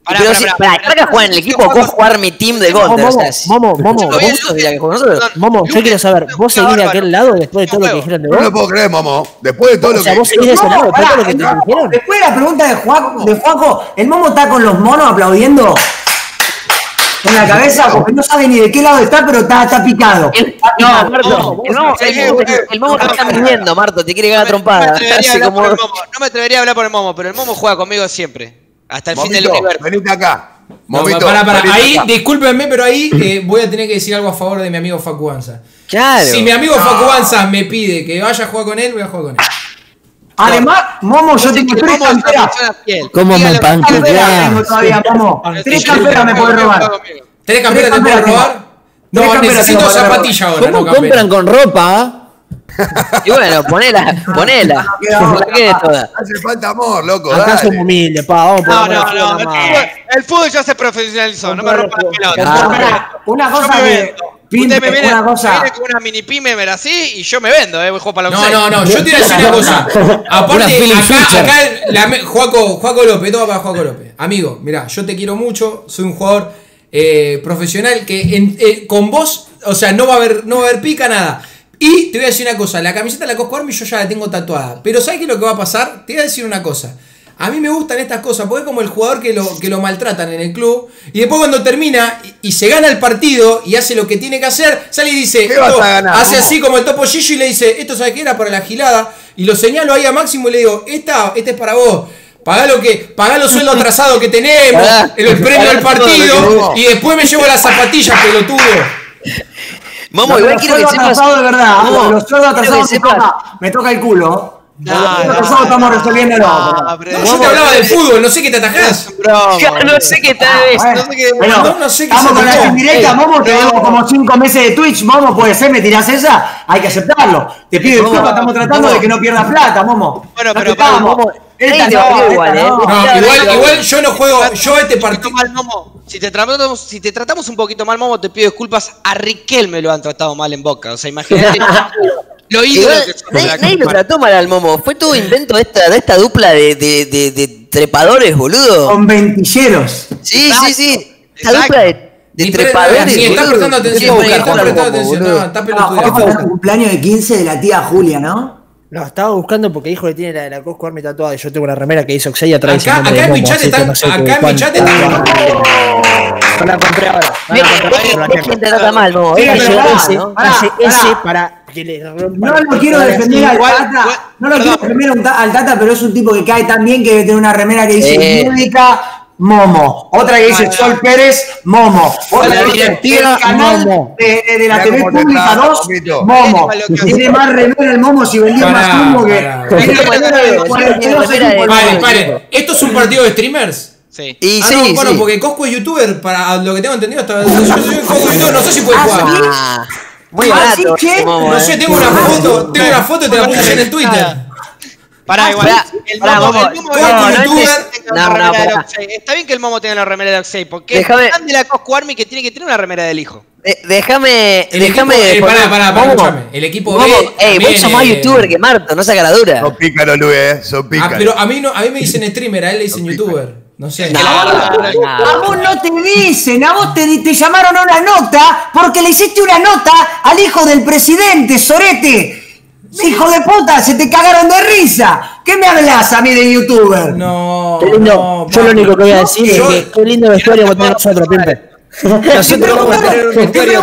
Pará, juega en el equipo, vos jugar mi team de Golder. Momo, yo quiero saber, ¿vos seguís de aquel lado después de todo lo que dijeron de vos? No lo puedo creer, Momo. Después de todo lo que... O sea, vos seguís de ese lado después de todo lo que te dijeron. Después de la pregunta de Juaco, ¿el Momo está con los monos aplaudiendo? En la cabeza, porque no sabe ni de qué lado está, pero está picado. El Momo te está midiendo, Marto, te quiere cagar trompada. No me atrevería a hablar por el Momo, pero el Momo juega conmigo siempre. Hasta el fin del universo. Venite acá. Momito, para. Ahí, discúlpenme, pero ahí voy a tener que decir algo a favor de mi amigo Facu Banza. Claro. Si mi amigo Facu Banza me pide que vaya a jugar con él, voy a jugar con él. Además, Momo, yo tengo 3 camperas. ¿Cómo me panqueteas? Momo. 3 camperas me podés robar. ¿3 camperas te puedo robar? No, necesito zapatilla ahora. ¿Cómo compran con ropa? Y bueno, ponela. Hace falta amor, loco. Acá somos humildes, vamos. No. El fútbol ya se profesionalizó. No me rompan la pelota. Una cosa que... Usted me viene con una mini pyme así y yo me vendo, voy a jugar para la No, yo te voy a decir una cosa. Aparte, acá Juaco López, todo para Juaco López. Amigo, mirá, yo te quiero mucho, soy un jugador profesional que con vos, o sea, no va a haber pica, nada. Y te voy a decir una cosa, la camiseta de la Cosco Army yo ya la tengo tatuada. Pero ¿sabes qué es lo que va a pasar? Te voy a decir una cosa. A mí me gustan estas cosas, porque es como el jugador que lo maltratan en el club. Y después cuando termina y se gana el partido y hace lo que tiene que hacer, sale y dice, hace así como el Topo Gillo y le dice, esto ¿sabes qué era? Para la gilada. Y lo señalo ahí a Máximo y le digo, este es para vos. Pagá los sueldos atrasados que tenemos, el premio del partido, y después me llevo las zapatillas, pelotudo. Momo, igual quiero que sepas... de verdad, los sueldos atrasados me toca el culo. Nosotros estamos resolviéndolo. Yo te hablaba del fútbol, no sé qué te atajás. No sé qué tal es. No sé qué estamos con la indirecta, Momo, te debo como 5 meses de Twitch. Momo, puede ser, me tirás esa, hay que aceptarlo. Te pido disculpas, estamos tratando de que no pierdas plata, Momo. Bueno, pero igual yo no juego, yo este partido. Si te tratamos un poquito mal, Momo, te pido disculpas. A Riquelme lo han tratado mal en Boca. O sea, imagínate. Nadie lo trató mal al Momo. Fue todo invento de esta dupla de trepadores, boludo. Con ventilleros. Sí. Esta dupla de trepadores. Ni estás prestando atención, está pelotudo. Fue el cumpleaños de 15 de la tía Julia, ¿no? No, estaba buscando porque dijo que tiene la de la Cosco Army tatuada y yo tengo una remera que dice Oxey atrás. Acá en mi chat está. No la compré ahora. Es quien te trata mal, Momo. Ese para que le rompa. No lo quiero defender al Tata. No lo quiero defender al Tata, pero es un tipo que cae tan bien que debe tener una remera que dice médica. Momo, otra que dice Sol Pérez, Momo, otra que dice el canal de la TV Pública 2, Momo. Tiene más remera el Momo si vendía más humo que... Vale, ¿esto es un partido de streamers? Sí. Bueno, porque Cosco es youtuber, para lo que tengo entendido, hasta yo soy Cosco youtuber, no sé si puede jugar. Muy barato. No sé, tengo una foto y te la puse en el Twitter. Pará, igual. Está bien que el Momo tenga la remera de Oxey, porque es tan de la Cosco Army que tiene que tener una remera del hijo. Déjame. Pará, escúchame. El equipo B. Vos sos más youtuber que Marto, no saca la dura. Son pícaros, Luis, son pícaros. Pero a mí me dicen streamer, a él le dicen youtuber. No sé. A vos no te dicen, a vos te llamaron a una nota porque le hiciste una nota al hijo del presidente, Sorete. ¡Hijo de puta! ¡Se te cagaron de risa! ¿Qué me hablas a mí de youtuber? No. Yo lo único que voy a decir es que qué lindo vestuario vamos a tener nosotros, Pimpe. Nosotros vamos a tener un vestuario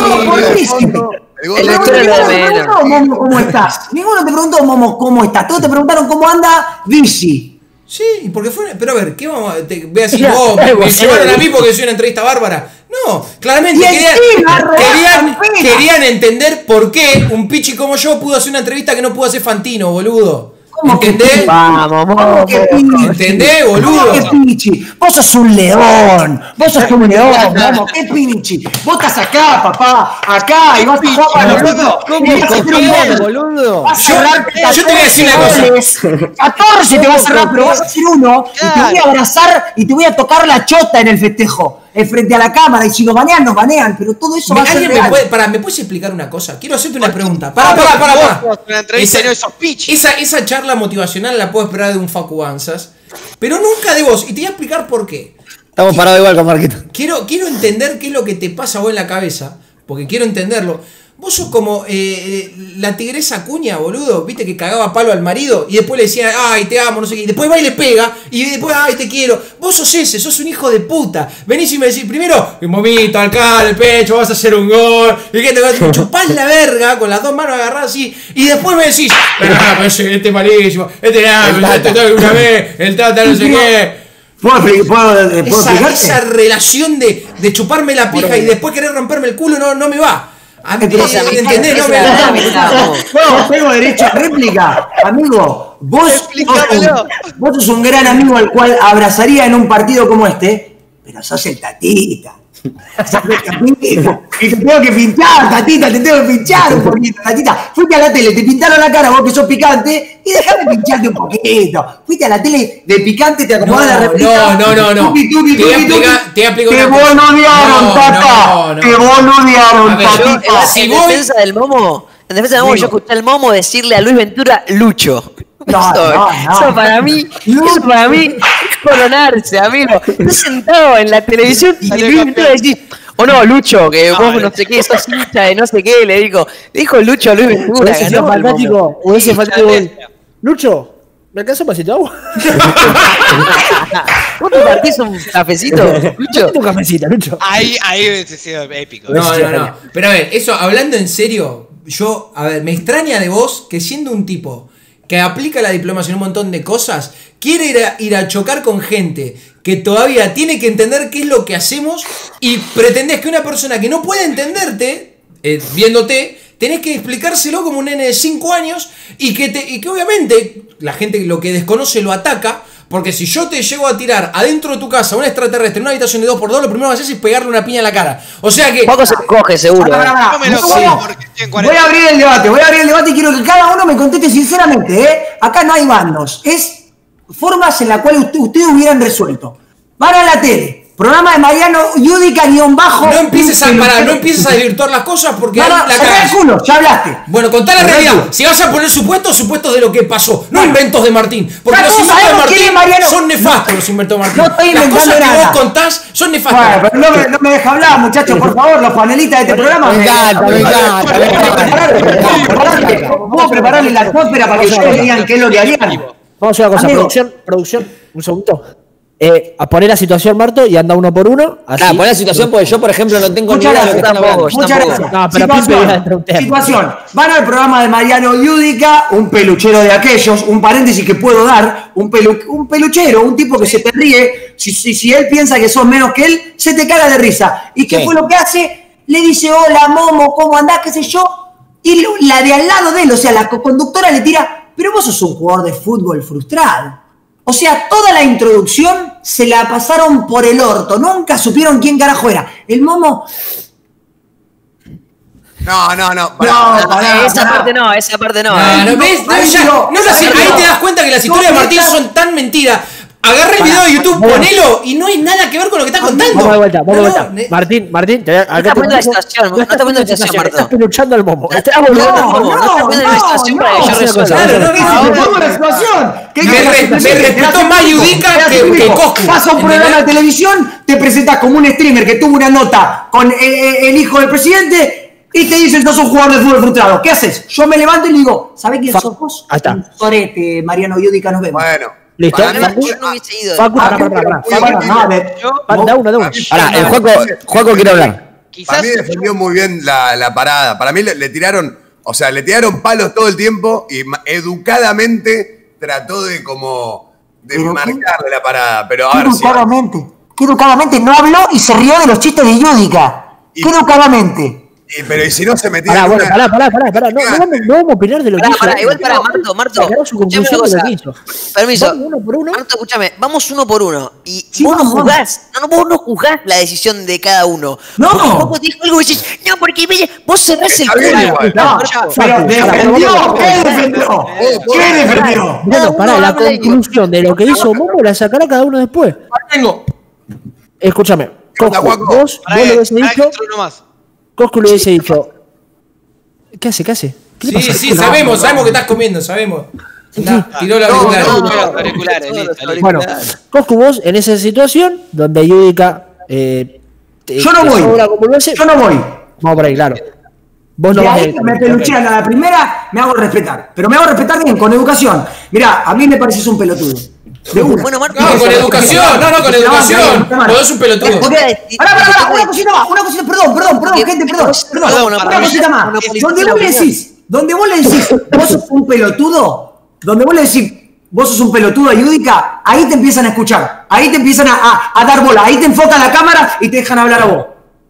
Momo, ¿cómo estás? Ninguno te preguntó, Momo, ¿cómo estás? Todos te preguntaron cómo anda Vichy. Sí, porque fue. Pero a ver, ¿qué vamos a.? Voy a decir vos, me llevaron a mí porque soy una entrevista bárbara. No, claramente querían entender por qué un pichi como yo pudo hacer una entrevista que no pudo hacer Fantino, boludo. ¿Entendés? Vamos, ¿entendés, boludo? ¿Qué pinchi? Vos sos un león. Vos sos un león, vamos. ¿Qué pinchi? Vos estás acá, papá. Acá. Y vas a jugar para nosotros. ¿Cómo boludo? Yo te voy a decir una cosa. 14 te va a cerrar, pero vas a hacer uno. Y te voy a abrazar y te voy a tocar la chota en el festejo. Frente a la cámara. Y si nos banean, nos banean. Pero todo eso va a ser real. ¿Me puedes explicar una cosa? Quiero hacerte una pregunta. Para. Esa charla motivacional la puedo esperar de un Facu Banzas, pero nunca de vos. Y te voy a explicar por qué. Estamos parados igual con Marquito. Quiero entender qué es lo que te pasa a vos en la cabeza, porque quiero entenderlo. Vos sos como la tigresa Cuña, boludo, viste que cagaba palo al marido y después le decía, ay, te amo, no sé qué, y después va y le pega y después, ay, te quiero. Vos sos ese, sos un hijo de puta. Venís y me decís, primero, momito, acá el pecho, vas a hacer un gol, y que te chupás la verga con las dos manos agarradas así, y después me decís, este es malísimo, este una vez, el Tata no sé qué. Esa relación de chuparme la pija y después querer romperme el culo no me va. ¿Entendés? No, tengo derecho a réplica. Amigo, vos sos un gran amigo al cual abrazaría en un partido como este, pero sos el Tatita. Y te tengo que pinchar, Tatita, te tengo que pinchar un poquito, Tatita. Fuiste a la tele, te pintaron la cara, vos que sos picante, y dejame pincharte un poquito. Fuiste a la tele de picante, te acomodás la réplica. No. Te aplico te boludearon, Tata. Te boludearon, Tatita. En defensa del Momo, yo escuché al Momo decirle a Luis Ventura, Lucho. Eso para mí es coronarse, amigo. Estás sentado en la televisión y Luis Ventura decís, o no, Lucho, que vos no sé qué, sos hincha de no sé qué, le dijo Lucho a Luis Ventura. Hubiese fantástico, Lucho, ¿me alcanza un vasito de agua? ¿Vos te partís un cafecito, Lucho? Un cafecito, Lucho. Ahí hubiese sido épico. No. Pero a ver, eso, hablando en serio, me extraña de vos que siendo un tipo que aplica la diplomacia en un montón de cosas, quiere ir a chocar con gente que todavía tiene que entender qué es lo que hacemos y pretendés que una persona que no puede entenderte, viéndote, tenés que explicárselo como un nene de 5 años y que obviamente la gente lo que desconoce lo ataca. Porque si yo te llego a tirar adentro de tu casa un extraterrestre en una habitación de 2x2, lo primero que haces es pegarle una piña en la cara. O sea que... Poco se coge, seguro. Voy a abrir el debate y quiero que cada uno me conteste sinceramente, Acá no hay bandos. Es formas en las cuales ustedes hubieran resuelto. Van a la tele. Programa de Mariano Yudica _. No empieces a desvirtuar las cosas porque la el culo, ya hablaste. Bueno, contá la realidad. Si vas a poner supuestos de lo que pasó, no inventos de Martín. Porque los inventos de Martín son nefastos, los inventos de Martín. No estoy inventando nada. Las cosas que vos contás son nefastas. Bueno, pero no me deja hablar, muchachos, por favor, los panelistas de este programa. Me encanta. ¿Puedo prepararle la atmósfera para que ustedes digan qué es lo que harían? Vamos a hacer una cosa, producción, un segundo. A poner la situación, Marto, y anda uno por uno. Poner la situación porque yo, por ejemplo, no tengo ni idea de lo que están hablando. Muchas gracias. No, pero situación. Van al programa de Mariano Yudica, un peluchero de aquellos, un paréntesis que puedo dar, un peluchero, un tipo que se te ríe. Si él piensa que sos menos que él, se te caga de risa. ¿Y qué fue lo que hace? Le dice, hola, Momo, ¿cómo andás? ¿Qué sé yo? Y la de al lado de él, o sea, la conductora le tira, pero vos sos un jugador de fútbol frustrado. O sea, toda la introducción se la pasaron por el orto. Nunca supieron quién carajo era. El Momo... No. Esa parte no. ¿Ves? Ahí te das cuenta que las historias de Martín son tan mentiras. Agarra el video de YouTube, ponelo y no hay nada que ver con lo que estás contando. Vamos de vuelta. Martín, te estás poniendo la situación, no estás poniendo la situación, Martín. Estás peluchando al Momo. No estás poniendo la situación para que yo resuelva. Me respetó más Yudica que Coscu. Vas a un programa de televisión, te presentas como un streamer que tuvo una nota con el hijo del presidente y te dicen sos un jugador de fútbol frustrado. ¿Qué haces? Yo me levanto y le digo, ¿sabés quién sos vos? Ahí está. Sorete, Mariano Yudica, nos vemos. Bueno. ¿Listo? Yo no hubiese ido. Da uno. Ahora, el Juaco quiere hablar. Para mí defendió muy bien la parada. Para mí le tiraron palos todo el tiempo y educadamente trató de marcarle la parada. Pero a ver Qué educadamente no habló y se rió de los chistes de Yudica. Qué educadamente. Pero y si no se metía... Pará. No vamos a opinar de lo que hizo. Igual para Marto, escuchame una cosa. Permiso. Marto, escúchame, vamos uno por uno. Y vos no juzgás. Vos no juzgás la decisión de cada uno. No. Vos te dijo algo y decís, no, porque vos cerrás el culo. Pero defendió. ¿Qué defendió? Bueno, pará, la conclusión de lo que hizo Momo la sacará cada uno después. Escúchame. Vos lo hubiese dicho... Coscu le hubiese dicho, ¿qué hace? ¿Qué le pasa? Sí, sabemos que estás comiendo, sabemos. Tiró los auriculares. Bueno, Coscu, vos en esa situación donde Yudica. Yo no voy. Vamos por ahí, claro. Vos no vas me peluchean a la primera, me hago respetar. Pero me hago respetar bien, con educación. Mirá, a mí me pareces un pelotudo. Bueno, Marco, no, con educación, con educación. Vos sos un pelotudo. Pará, una cosita, perdón, gente, perdón. Una cosita más. Donde vos le decís, vos sos un pelotudo, donde vos le decís, vos sos un pelotudo a Yudica, ahí te empiezan a escuchar, ahí te empiezan a dar bola, ahí te enfocan la cámara y te dejan hablar a vos.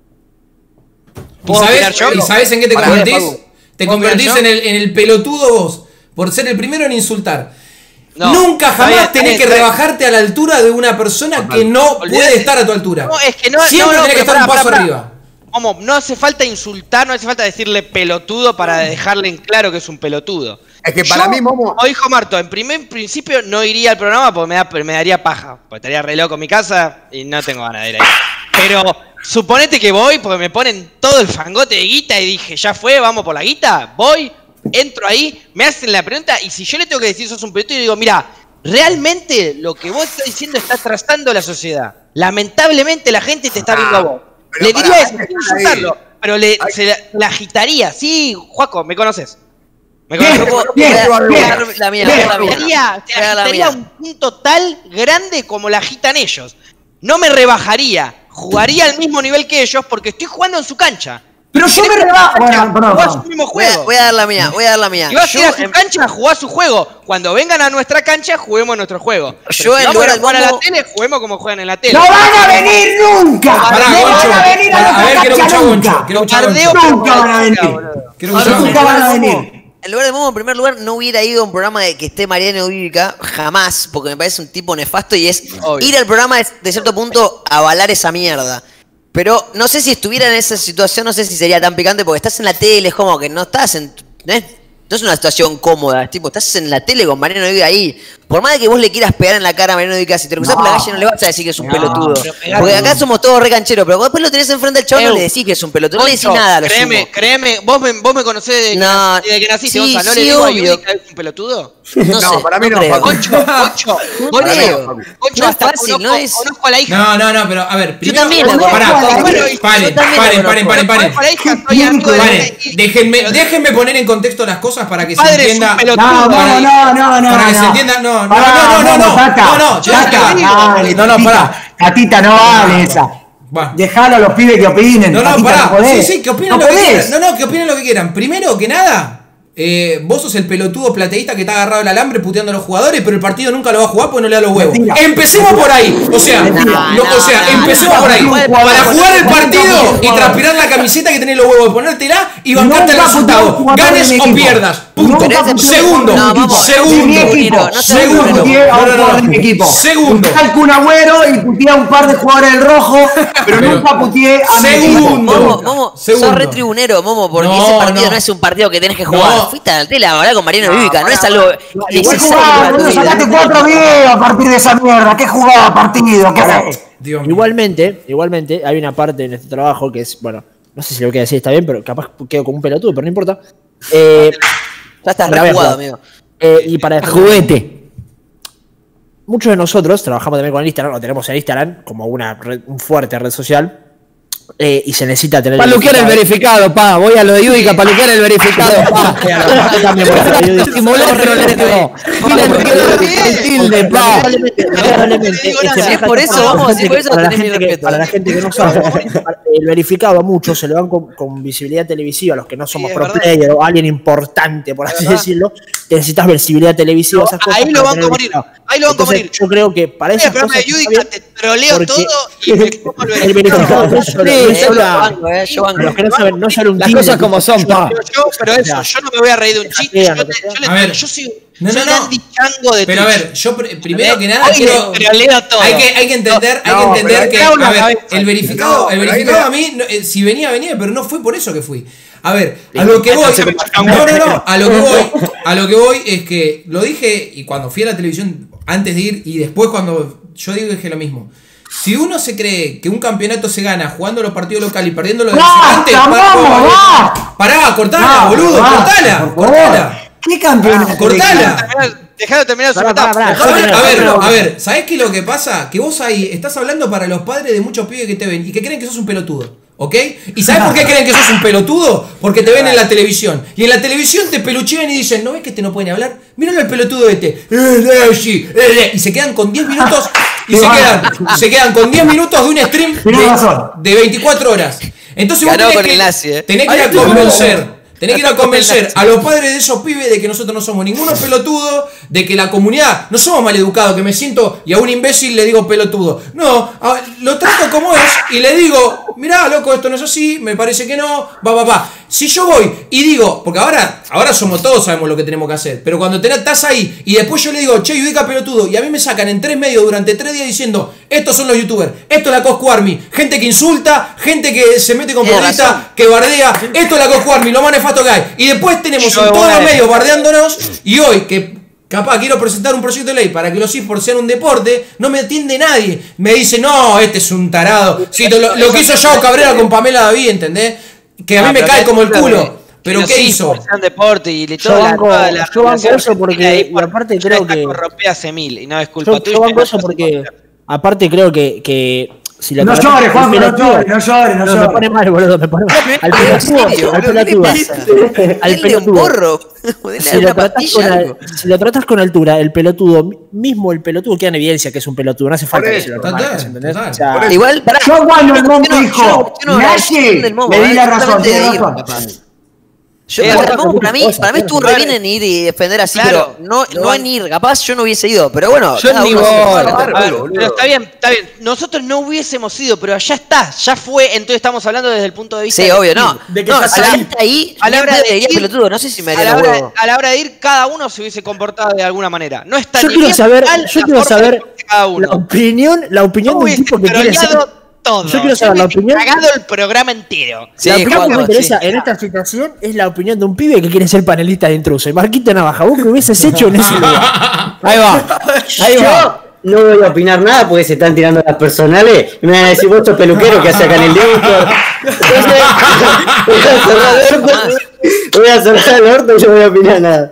¿Y sabés en qué te convertís? Te convertís en el pelotudo vos, por ser el primero en insultar. Nunca jamás tenés que rebajarte a la altura de una persona que no puede estar a tu altura. No, es que no, siempre tenés que estar un paso arriba. Como, no hace falta insultar, no hace falta decirle pelotudo para dejarle en claro que es un pelotudo. Es que para mí, Momo... Como dijo Marto, en principio no iría al programa porque me daría paja. Porque estaría re loco en mi casa y no tengo ganas de ir ahí. Pero suponete que voy porque me ponen todo el fangote de guita y dije, ya fue, vamos por la guita. Voy, entro ahí, me hacen la pregunta y si yo le tengo que decir sos un pelotudo y digo, mira, realmente lo que vos estás diciendo está trazando la sociedad. Lamentablemente la gente te está viendo a vos. Le diría eso, sin insultarlo, pero se la agitaría. Sí, Juaco, ¿me conoces? ¿Me conoces? La mía. Te agitaría a un punto tal grande como la agitan ellos. No me rebajaría, jugaría al mismo nivel que ellos porque estoy jugando en su cancha. Pero yo me rebajo. Voy a dar la mía. Y vas a ir a su cancha a jugar su juego. Cuando vengan a nuestra cancha, juguemos nuestro juego. Yo en lugar de jugar a la tele, juguemos como juegan en la tele. ¡No van a venir nunca! ¡No van a venir a la cancha nunca! ¡Nunca van a venir! ¡Nunca van a venir! En lugar de Momo, en primer lugar, no hubiera ido a un programa de que esté Mariano Yudica, jamás, porque me parece un tipo nefasto y es ir al programa de cierto punto a avalar esa mierda. Pero no sé si estuviera en esa situación, no sé si sería tan picante, porque estás en la tele, es como que no estás en... No es una situación cómoda, es tipo, estás en la tele con Mariano Yudica ahí. Por más de que vos le quieras pegar en la cara a Mariano Yudica, si te lo cruzás por la calle no le vas a decir que es un pelotudo. Porque acá somos todos re cancheros, pero después lo tenés enfrente del chabón no le decís que es un pelotudo, no le decís nada a lo Créeme, vos me conocés desde que naciste, sí, ¿no le digo a Yudica que es un pelotudo? No sé, para mí no. Concho, hasta conozco a la hija. No, pero a ver, primero... Yo también Paren. Déjenme poner en contexto las cosas para que se entienda. Para que se entienda, no, pará. Catita, no vale esa. Dejalo a los pibes que opinen. Pará. Sí, que opinen lo que quieran. Que opinen lo que quieran. Primero que nada, vos sos el pelotudo plateísta que está agarrado el alambre puteando a los jugadores, pero el partido nunca lo va a jugar porque no le da los huevos. Empecemos por ahí. Empecemos por ahí. Para jugar el partido y transpirar la camiseta que tenés los huevos de ponértela y bancarte el resultado. Ganes o pierdas. Punto. Segundo. Puteé al Kun Agüero y puteé a un par de jugadores del Rojo, pero nunca puteé a Momo, sos re tribunero, Momo, porque ese partido no es un partido que tenés que jugar. Fuiste a la tele a hablar con Mariano Yudica, no es algo necesario. Sacaste 4 videos a partir de esa mierda. ¿Qué jugaba partido? Igualmente, hay una parte en este trabajo que es, bueno, no sé si lo que decir está bien, pero capaz quedo como un pelotudo, pero no importa. Ya estás rejugado, amigo. Y para juguete. Muchos de nosotros trabajamos también con el Instagram, lo tenemos en Instagram como un fuerte red social. Y se necesita tener paluquear el verificado, pa. Voy a lo de Yudica, paluquear el verificado, pa. Por eso vamos a decir, por eso tenés mi respeto. Para la gente que no sabe, el verificado a muchos se le van con visibilidad televisiva, los que no somos pro player o alguien importante, por así decirlo, necesitas visibilidad televisiva. Ahí lo van a morir. Yo creo que para esas cosas. El programa de Yudica te troleo todo y me como el verificado. Los que no saben, no sale un las cosas como son, pa. Pero eso, yo no me voy a reír de un chiste. Yo soy Andy Chango de Twitch. Pero a ver, yo primero que nada quiero. Hay que entender que. A ver, el verificado a mí, si venía, pero no fue por eso que fui. A ver, a lo que voy. A lo que voy es que lo dije y cuando fui a la televisión antes de ir y después cuando yo dije lo mismo. Si uno se cree que un campeonato se gana jugando los partidos locales y perdiendo los de visitantes, cortala, boludo, cortala. ¿Qué campeonato? Cortala. Dejalo terminar su metáfora. A ver, ¿sabés qué es lo que pasa? Que vos ahí estás hablando para los padres de muchos pibes que te ven y que creen que sos un pelotudo. ¿Ok? ¿Y sabés por qué creen que sos un pelotudo? Porque te ven en la televisión. Y en la televisión te peluchean y dicen, ¿no ves que este no puede ni hablar? Míralo al pelotudo este. Y se quedan con 10 minutos. Y se quedan con 10 minutos de un stream de 24 horas. Entonces vos tenés que ir a convencer. Tenés que ir a convencer a los padres de esos pibes de que nosotros no somos ninguno pelotudo, de que la comunidad no somos maleducados, que me siento y a un imbécil le digo pelotudo. No, lo trato como es y le digo, mirá, loco, esto no es así, me parece que no, va. Si yo voy y digo, porque ahora somos todos, sabemos lo que tenemos que hacer, pero cuando estás ahí y después yo le digo, che, Yudica pelotudo, y a mí me sacan en 3 medios durante 3 días diciendo, estos son los youtubers, esto es la Coscu Army, gente que insulta, gente que se mete con porrista, que bardea, esto es la Coscu Army, lo más nefasto que hay. Y después tenemos en todos los medios bardeándonos, y hoy que capaz quiero presentar un proyecto de ley para que los eSports sean un deporte, no me atiende nadie. Me dice, no, este es un tarado. Sí, lo que hizo Yao Cabrera con Pamela David, ¿entendés? Que a mí me cae como el culo. Pero ¿qué hizo? Deporte y yo banco eso porque, y aparte creo que... corrompida hace 1000 y no es culpa tuya. Yo banco eso porque, aparte creo que si la no llores, Juan, no llores. Me pone mal, boludo, me pone mal. Al pelotudo. Si lo tratas con altura, el pelotudo, mismo el pelotudo queda en evidencia que es un pelotudo, no hace falta que se lo remarques, ¿entendés? Igual, yo cuando el Momo dijo, Nashi, le di la razón, para mí estuvo re bien en ir y defender así, claro, pero no en ir, capaz yo no hubiese ido, pero bueno. Yo ni voy. Pero está bien. Nosotros no hubiésemos ido, pero ya está, ya fue, entonces estamos hablando desde el punto de vista. Sí, obvio, no. De que ahí, a la hora de ir, pelotudo, no sé si me haría a la hora de ir, cada uno se hubiese comportado de alguna manera. No está yo quiero saber la opinión de un tipo que quiere ser... Todo. Yo quiero saber la opinión. Cagado el programa entero. La opinión que me interesa en esta situación es la opinión de un pibe que quiere ser panelista de Intruso. Y Marquito Navaja, ¿vos qué hubieses hecho en ese lugar? Ahí va. No voy a opinar nada porque se están tirando las personales. Y me van a decir, vos sos peluquero que hace acá en el Discord. Voy a cerrar el orto y yo no voy a opinar nada.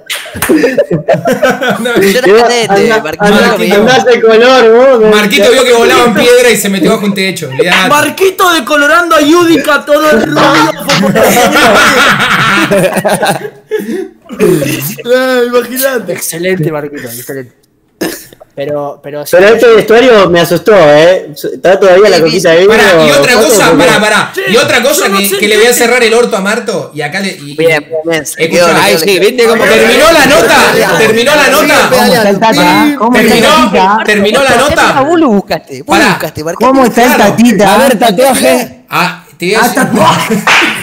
Andás de color, vos. Marquito vio que volaban piedra y se metió bajo un techo. Marquito decolorando a Yudica todo el rollo. Imagínate. Excelente, Marquito, excelente. Pero este vestuario me asustó, está todavía la coquita de vino. Y otra cosa, y otra cosa que le voy a cerrar el orto a Marto. Y acá le. Bien. Ahí sí, ¿viste cómo terminó la nota? Terminó la nota. Vos lo buscaste. ¿Cómo está el tatita? A ver, tatuaje. Tatuaje.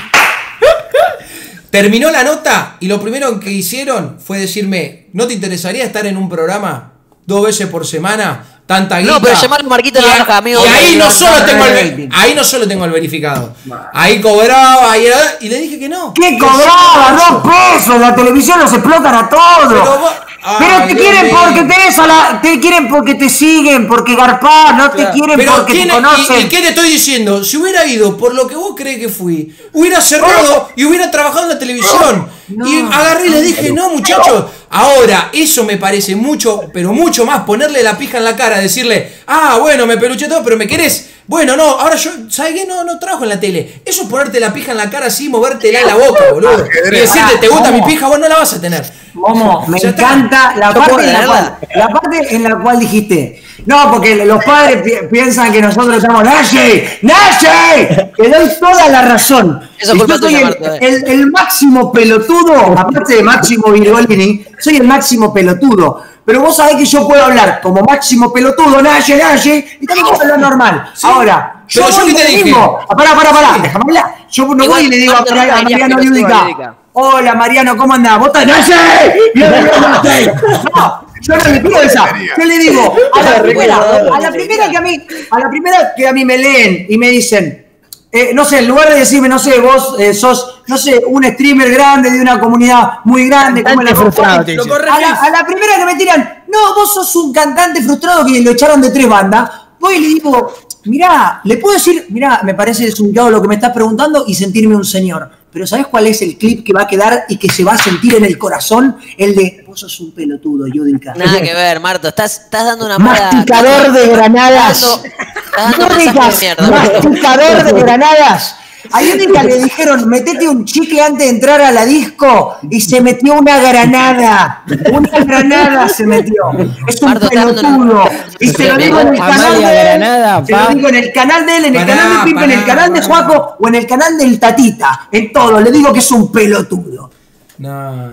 Terminó la nota y lo primero que hicieron fue decirme, ¿no te interesaría estar en un programa 2 veces por semana? Tanta guita. No, pero llamar a Marquito Navaja, amigo. Y ahí no solo tengo el verificado. Ahí cobraba y le dije que no. ¿Qué cobraba? 2 pesos. La televisión los explotan a todos. Pero te quieren porque te quieren porque te siguen, porque garpás, no te quieren porque te conocen. ¿Y qué te estoy diciendo? Si hubiera ido por lo que vos crees que fui, hubiera cerrado y hubiera trabajado en la televisión. Y agarré y le dije, no, muchachos. Ahora, eso me parece mucho, pero mucho más ponerle la pija en la cara, decirle, bueno, me peluché todo, pero me querés. Bueno, no, ahora yo, ¿sabes qué? No trabajo en la tele. Eso es ponerte la pija en la cara así, movértela en la boca, boludo. Y decirte, ¿te gusta mi pija? Vos no la vas a tener. Momo, me encanta la parte en la cual dijiste, no, porque los padres piensan que nosotros estamos ¡Nashi! Te doy toda la razón. Yo soy el máximo pelotudo, aparte de Máximo Virgolini, soy el máximo pelotudo. Pero vos sabés que yo puedo hablar como máximo pelotudo, Nashi, y también puedo hablar normal. Sí, ahora, yo voy te mismo. Pará, déjame hablar. Yo no voy y le digo a Mariano Yudica, hola Mariano, ¿cómo andás? ¿Vos estás Nashi? No, yo no le pido esa. Yo le digo, a la primera que a mí me leen y me dicen, no sé, en lugar de decirme, no sé, vos sos, no sé, un streamer grande de una comunidad muy grande, como la frustrado, a la primera que me tiran, no, vos sos un cantante frustrado que lo echaron de 3 bandas, voy y le digo, mirá, le puedo decir, mirá, me parece desubicado lo que me estás preguntando y sentirme un señor. pero ¿sabés cuál es el clip que va a quedar y que se va a sentir en el corazón? El de, vos sos un pelotudo, Yudica. Nada que ver, Marto, estás dando una mala... Masticador de granadas. Masticador de granadas. A Yudica le dijeron, metete un chicle antes de entrar a la disco, y se metió una granada. Una granada se metió. Es un pelotudo. Y se lo digo en el canal de él. Se lo digo en el canal de él, en el canal de Pipe, en el canal de Juaco o en el canal del Tatita. En todo, le digo que es un pelotudo. No.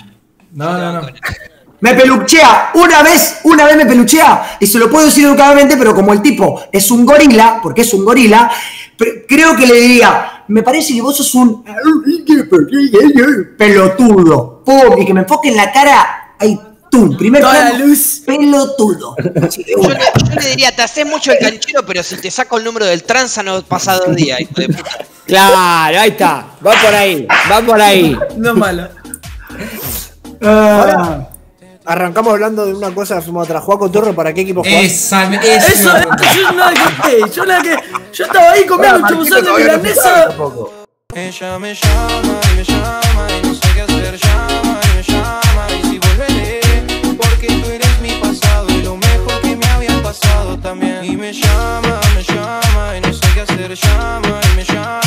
Me peluchea, una vez me peluchea, y se lo puedo decir educadamente, pero como el tipo es un gorila, porque es un gorila, creo que le diría, me parece que vos sos un pelotudo. ¡Pum! Y que me enfoque en la cara, ahí, tú, primero pelotudo. Sí, yo le diría, te haces mucho el canchero, pero si te saco el número del tranza no pasa 2 días, hijo de puta. Claro, ahí está, va por ahí. No es malo. Ahora, arrancamos hablando de una cosa, fuimos atrás. Juaco Torre, ¿para qué equipo jugás? Eso, yo estaba ahí comiendo un chubusón de milanesa. Ella me llama y me llama y no sé qué hacer, llama y me llama y si volveré, porque tú eres mi pasado y lo mejor que me había pasado también. Y me llama y no sé qué hacer, llama y me llama.